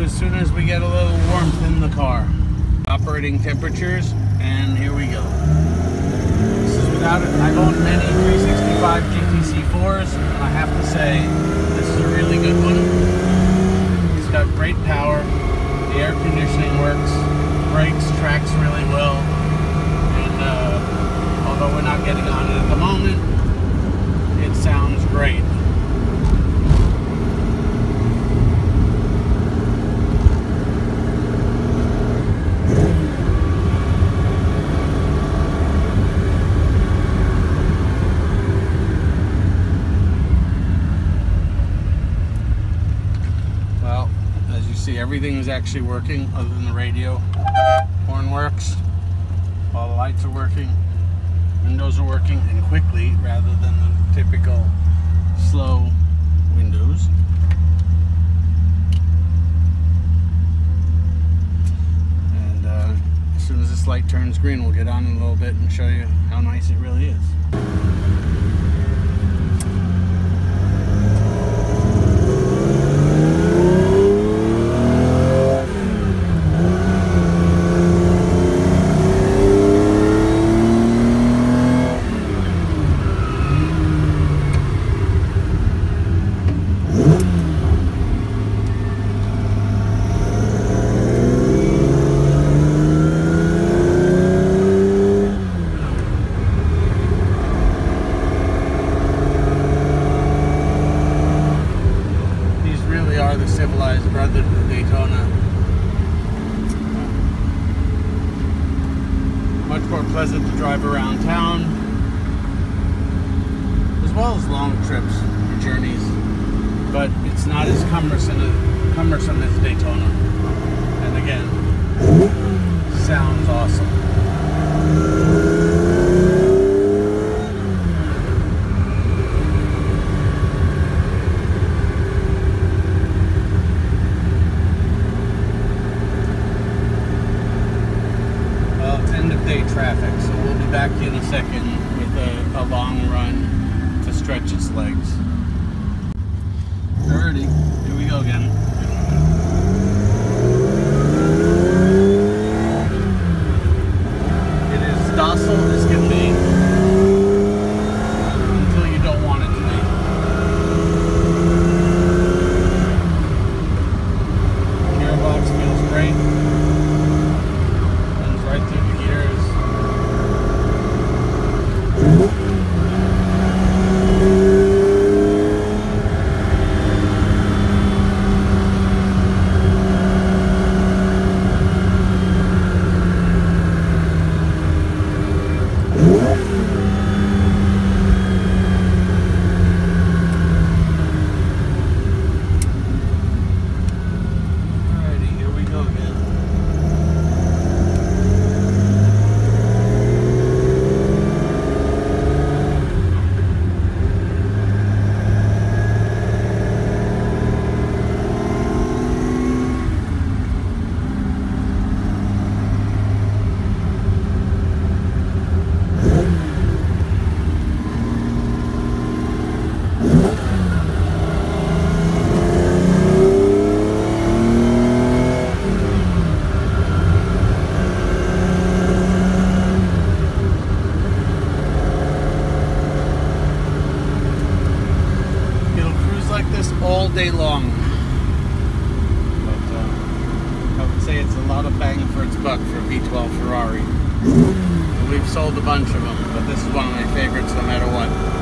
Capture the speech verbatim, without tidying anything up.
as soon as we get a little warmth in the car. Operating temperatures, and here we go. This is without it. I've owned many three sixty-five G T C fours, and I have to say, this is a really good one. It's got great power, the air conditioning works, brakes, tracks really well, and uh, although we're not getting on it at the moment, it sounds great. See, everything is actually working other than the radio. Horn works, all the lights are working, windows are working, and quickly rather than the typical slow windows. And uh, as soon as this light turns green, we'll get on in a little bit and show you how nice it really is. The civilized brother to the Daytona. Much more pleasant to drive around town, as well as long trips or journeys, but it's not as cumbersome as, cumbersome as Daytona. And again, sounds awesome. Traffic, so we'll be back in a second with a, a long run to stretch its legs. Alrighty, here we go again. It is docile as can be until you don't want it to be. Gearbox feels great. Runs right through the gears. All day long, but uh, I would say it's a lot of bang for its buck for a V twelve Ferrari. We've sold a bunch of them, but this is one of my favorites no matter what.